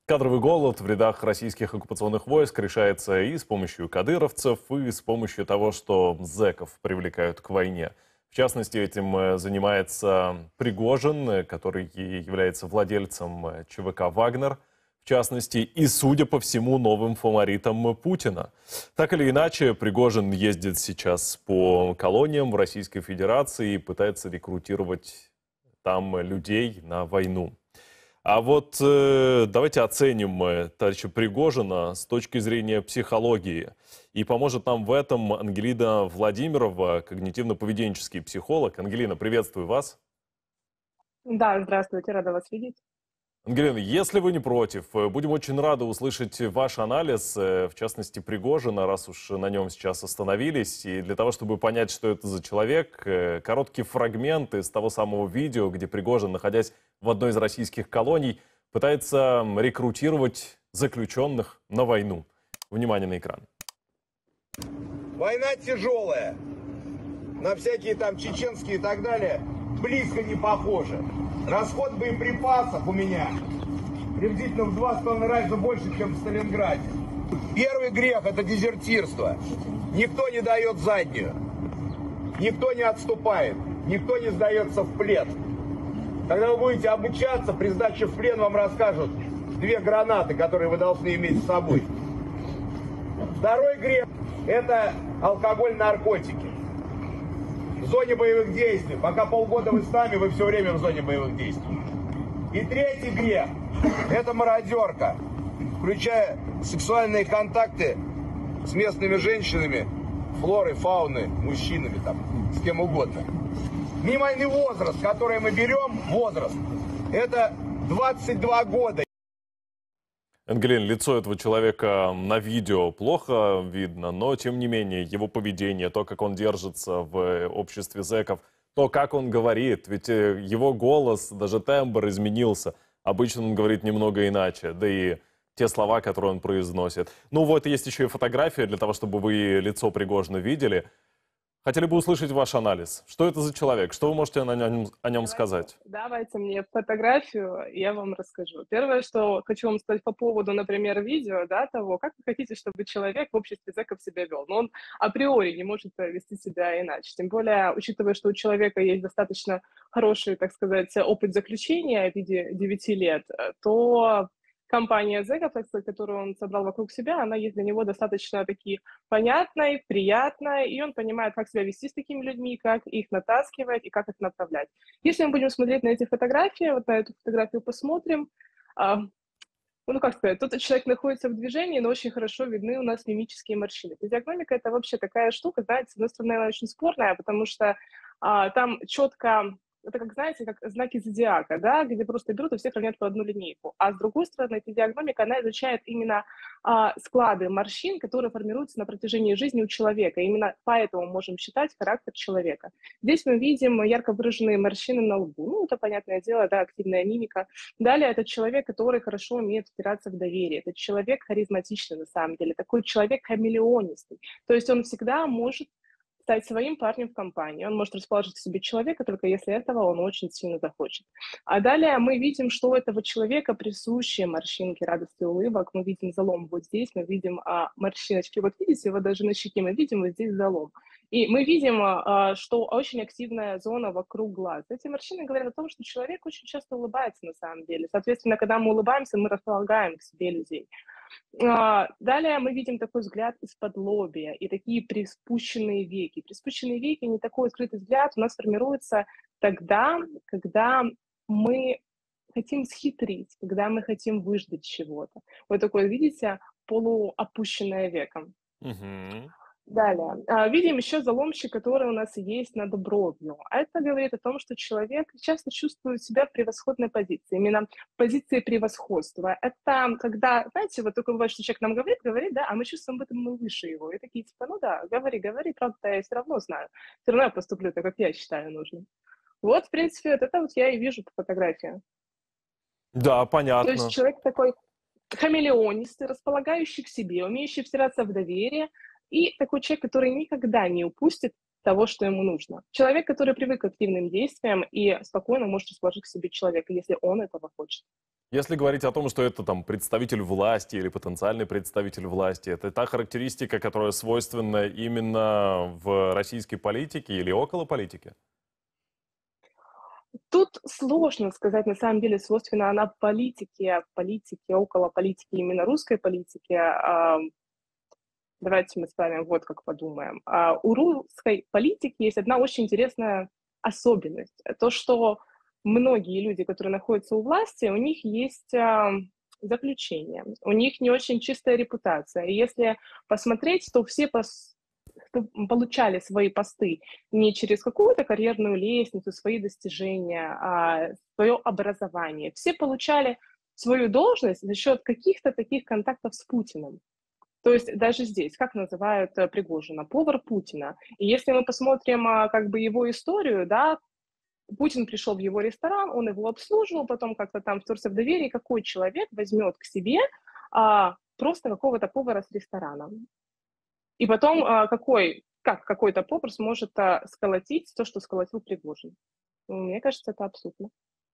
Кадровый голод в рядах российских оккупационных войск решается и с помощью кадыровцев, и с помощью того, что зэков привлекают к войне. В частности, этим занимается Пригожин, который является владельцем ЧВК «Вагнер», в частности, и, судя по всему, новым фаворитом Путина. Так или иначе, Пригожин ездит сейчас по колониям в Российской Федерации и пытается рекрутировать там людей на войну. А вот давайте оценим товарища Пригожина с точки зрения психологии. И поможет нам в этом Ангелина Владимирова, когнитивно-поведенческий психолог. Ангелина, приветствую вас. Да, здравствуйте, рада вас видеть. Ангелина, если вы не против, будем очень рады услышать ваш анализ, в частности Пригожина, раз уж на нем сейчас остановились. И для того, чтобы понять, что это за человек, короткий фрагмент из того самого видео, где Пригожин, находясь в одной из российских колоний, пытается рекрутировать заключенных на войну. Внимание на экран. Война тяжелая. На всякие там чеченские и так далее близко не похоже. Расход боеприпасов у меня приблизительно в 2,5 раза больше, чем в Сталинграде. Первый грех – это дезертирство. Никто не дает заднюю. Никто не отступает. Никто не сдается в плен. Когда вы будете обучаться, при сдаче в плен вам расскажут 2 гранаты, которые вы должны иметь с собой. Второй грех – это алкоголь, наркотики. В зоне боевых действий. Пока полгода вы с нами, вы все время в зоне боевых действий. И третий грех – это мародерка, включая сексуальные контакты с местными женщинами, флорой, фауной, мужчинами, там, с кем угодно. Минимальный возраст, который мы берем, возраст, это 22 года. Ангелин, лицо этого человека на видео плохо видно, но тем не менее его поведение, то, как он держится в обществе зэков, то, как он говорит, ведь его голос, даже тембр изменился. Обычно он говорит немного иначе, да и те слова, которые он произносит. Ну вот, есть еще и фотография для того, чтобы вы лицо Пригожина видели. Хотели бы услышать ваш анализ. Что это за человек? Что вы можете о нем сказать? Давайте мне фотографию, я вам расскажу. Первое, что хочу вам сказать по поводу, например, видео, да, того, как вы хотите, чтобы человек в обществе зэков себя вел. Но он априори не может вести себя иначе. Тем более, учитывая, что у человека есть достаточно хороший, так сказать, опыт заключения в виде 9 лет, то компания зэков, так сказать, которую он собрал вокруг себя, она есть для него достаточно таки понятной, приятной, и он понимает, как себя вести с такими людьми, как их натаскивать и как их направлять. Если мы будем смотреть на эти фотографии, вот на эту фотографию посмотрим, ну, как сказать, тут человек находится в движении, но очень хорошо видны у нас мимические морщины. Физиогномика — это вообще такая штука, знаете, с одной стороны, она очень спорная, потому что там четко, это как, знаете, как знаки зодиака, да, где просто берут и всех равняют по одну линейку. А с другой стороны, физиогномика, она изучает именно склады морщин, которые формируются на протяжении жизни у человека. И именно поэтому можем считать характер человека. Здесь мы видим ярко выраженные морщины на лбу. Ну, это, понятное дело, да, активная мимика. Далее, это человек, который хорошо умеет втираться в доверие. Это человек харизматичный, на самом деле. Такой человек хамелеонистый. То есть он всегда может стать своим парнем в компании. Он может расположить к себе человека, только если этого он очень сильно захочет. А далее мы видим, что у этого человека присущие морщинки радости и улыбок. Мы видим залом вот здесь, мы видим морщиночки. Вот видите, вот даже на щеке мы видим вот здесь залом. И мы видим, что очень активная зона вокруг глаз. Эти морщины говорят о том, что человек очень часто улыбается на самом деле. Соответственно, когда мы улыбаемся, мы располагаем к себе людей. Далее мы видим такой взгляд из-под лобья и такие приспущенные веки. Приспущенные веки, не такой открытый взгляд у нас формируется тогда, когда мы хотим схитрить, когда мы хотим выждать чего-то. Вот такое, видите, полуопущенное веко. Угу. Далее. Видим еще заломчик, который у нас есть над бровью. А это говорит о том, что человек часто чувствует себя в превосходной позиции, именно в позиции превосходства. Это когда, знаете, вот только бывает, что человек нам говорит, да, а мы чувствуем, будто мы выше его. И такие, типа, ну да, говори, правда, я все равно знаю. Все равно я поступлю так, как я считаю нужным. Вот, в принципе, вот это вот я и вижу по фотографии. Да, То есть понятно. человек такой хамелеонистый, располагающий к себе, умеющий втираться в доверие, и такой человек, который никогда не упустит того, что ему нужно. Человек, который привык к активным действиям и спокойно может расположить к себе человека, если он этого хочет. Если говорить о том, что это там представитель власти или потенциальный представитель власти, это та характеристика, которая свойственна именно в российской политике или около политики? Тут сложно сказать, на самом деле, свойственна она политике, около политики, именно русской политики. Давайте мы с вами вот как подумаем. У русской политики есть одна очень интересная особенность. То, что многие люди, которые находятся у власти, у них есть заключение, у них не очень чистая репутация. И если посмотреть, то все кто получали свои посты не через какую-то карьерную лестницу, свои достижения, а свое образование. Все получали свою должность за счет каких-то таких контактов с Путиным. То есть даже здесь, как называют Пригожина, повар Путина. И если мы посмотрим как бы его историю, да, Путин пришел в его ресторан, он его обслуживал, потом как-то там втерся в доверие, какой человек возьмет к себе просто какого-то повара с ресторана. И потом как какой-то повар сможет сколотить то, что сколотил Пригожин. Мне кажется, это абсурдно,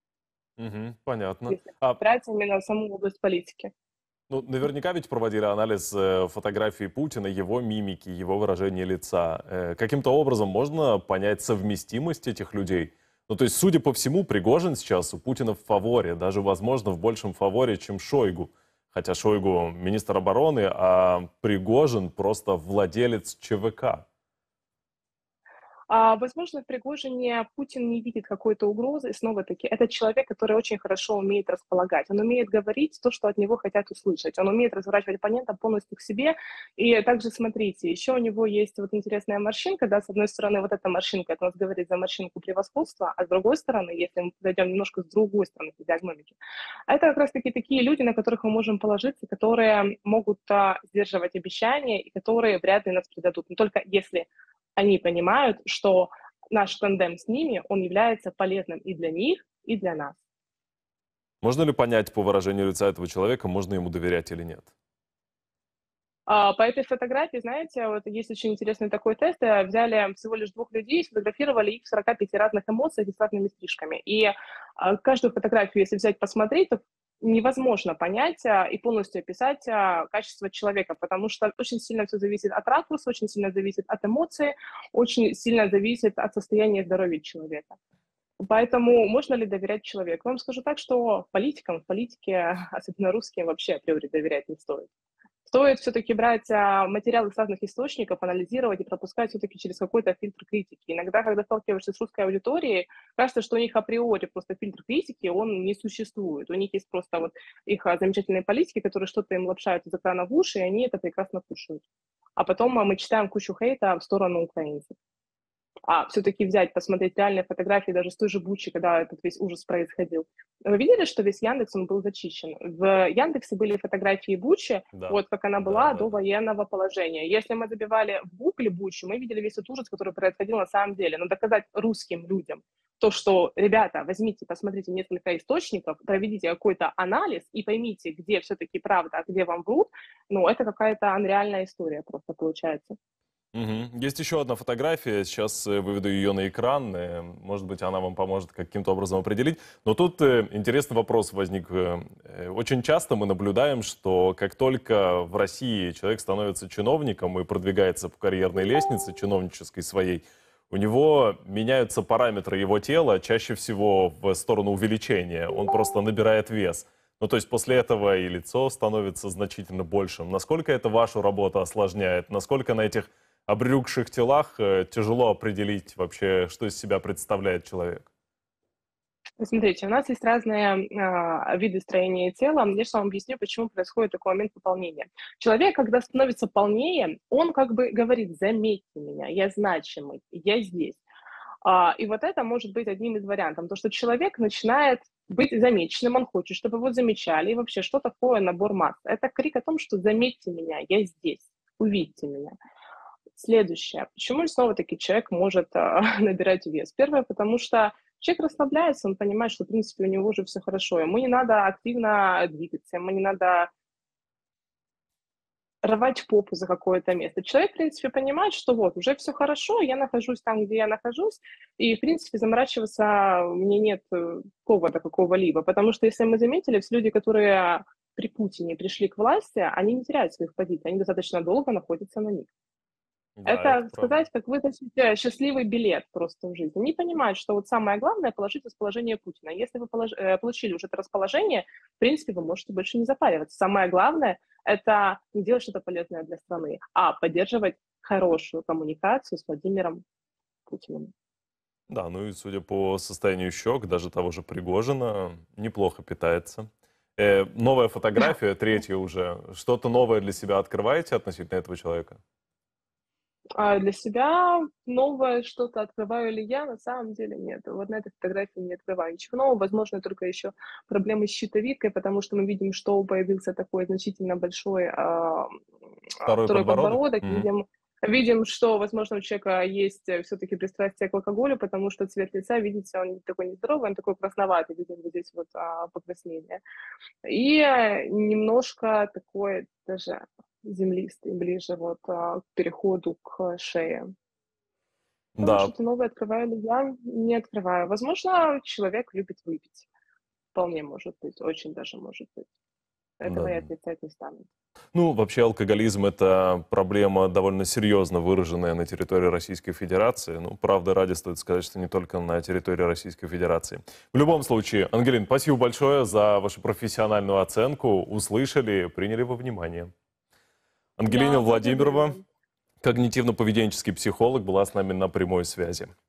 Понятно. если брать именно саму область политики. Ну, наверняка ведь проводили анализ фотографий Путина, его мимики, его выражения лица. Каким-то образом можно понять совместимость этих людей? Ну, то есть, судя по всему, Пригожин сейчас у Путина в фаворе, даже, возможно, в большем фаворе, чем Шойгу. Хотя Шойгу министр обороны, а Пригожин просто владелец ЧВК. Возможно, в Пригожине Путин не видит какой-то угрозы. И снова-таки, это человек, который очень хорошо умеет располагать. Он умеет говорить то, что от него хотят услышать. Он умеет разворачивать оппонента полностью к себе. И также, смотрите, еще у него есть вот интересная морщинка. Да, с одной стороны, вот эта морщинка, это у нас говорит за морщинку превосходства, а с другой стороны, если мы зайдем немножко с другой стороны физиогномики, это как раз-таки такие люди, на которых мы можем положиться, которые могут сдерживать обещания и которые вряд ли нас предадут. Но только если они понимают, что наш тандем с ними, он является полезным и для них, и для нас. Можно ли понять по выражению лица этого человека, можно ему доверять или нет? По этой фотографии, знаете, вот есть очень интересный такой тест. Взяли всего лишь 2 людей, сфотографировали их в 45 разных эмоциях и с разными стрижками. И каждую фотографию, если взять посмотреть, то невозможно понять и полностью описать качество человека, потому что очень сильно все зависит от ракурса, очень сильно зависит от эмоций, очень сильно зависит от состояния здоровья человека. Поэтому можно ли доверять человеку? Вам скажу так, что политикам в политике, особенно русским, вообще априори доверять не стоит. Стоит все-таки брать материалы с разных источников, анализировать и пропускать все-таки через какой-то фильтр критики. Иногда, когда сталкиваешься с русской аудиторией, кажется, что у них априори просто фильтр критики, он не существует. У них есть просто вот их замечательные политики, которые что-то им лапшают из экрана в уши, и они это прекрасно кушают. А потом мы читаем кучу хейта в сторону украинцев. Все-таки взять, посмотреть реальные фотографии даже с той же Бучи, когда этот весь ужас происходил. Вы видели, что весь Яндекс, он был зачищен? В Яндексе были фотографии Бучи, Да. вот как она была Да. до военного положения. Если мы забивали в Гугле Бучу, мы видели весь этот ужас, который происходил на самом деле. Но доказать русским людям то, что, ребята, возьмите, посмотрите несколько источников, проведите какой-то анализ и поймите, где все-таки правда, а где вам врут, ну, это какая-то нереальная история просто получается. Есть еще одна фотография, сейчас выведу ее на экран, может быть, она вам поможет каким-то образом определить. Но тут интересный вопрос возник. Очень часто мы наблюдаем, что как только в России человек становится чиновником и продвигается по карьерной лестнице чиновнической своей, у него меняются параметры его тела, чаще всего в сторону увеличения, он просто набирает вес. Ну, то есть после этого и лицо становится значительно большим. Насколько это вашу работу осложняет? Насколько на этих обрюкших телах тяжело определить вообще, что из себя представляет человек? Смотрите, у нас есть разные виды строения тела. Я сейчас вам объясню, почему происходит такой момент пополнения. Человек, когда становится полнее, он как бы говорит: заметьте меня, я значимый, я здесь. И вот это может быть одним из вариантов, то, что человек начинает быть замеченным, он хочет, чтобы его замечали. И вообще, что такое набор масс? Это крик о том, что заметьте меня, я здесь, увидьте меня. Следующее. Почему снова-таки человек может набирать вес? Первое, потому что человек расслабляется, он понимает, что, в принципе, у него уже все хорошо. Ему не надо активно двигаться, ему не надо рвать попу за какое-то место. Человек, в принципе, понимает, что вот, уже все хорошо, я нахожусь там, где я нахожусь, и, в принципе, заморачиваться мне нет повода какого-либо. Потому что, если мы заметили, все люди, которые при Путине пришли к власти, они не теряют своих позиций, они достаточно долго находятся на них. Да, это Это правда. сказать, как вытащить счастливый билет просто в жизни. Они понимают, что вот самое главное — положить расположение Путина. Если вы получили уже это расположение, в принципе, вы можете больше не запариваться. Самое главное — это не делать что-то полезное для страны, а поддерживать хорошую коммуникацию с Владимиром Путиным. Да, ну и судя по состоянию щек, даже того же Пригожина, неплохо питается. Новая фотография, третья уже. Что-то новое для себя открываете относительно этого человека? А для себя новое что-то открываю ли я? На самом деле нет. Вот на этой фотографии не открываю ничего нового. Возможно, только еще проблемы с щитовидкой, потому что мы видим, что появился такой значительно большой Второй второй подбородок? подбородок. Мгм. Видим, что, возможно, у человека есть все-таки пристрастие к алкоголю, потому что цвет лица, видите, он не такой нездоровый, он такой красноватый, видим вот здесь вот покраснение. И немножко такой даже землистый, ближе вот к переходу к шее. Думаю, Да, что-то новое открываю ли я? Не открываю. Возможно, человек любит выпить. Вполне может быть, очень даже может быть. Этого да. я отрицать не стану. Ну, вообще алкоголизм — это проблема довольно серьезно выраженная на территории Российской Федерации. Ну, правда, ради стоит сказать, что не только на территории Российской Федерации. В любом случае, Ангелин, спасибо большое за вашу профессиональную оценку. Услышали, приняли во внимание. Ангелина Да, благодарю Владимирова, вам. когнитивно-поведенческий психолог, была с нами на прямой связи.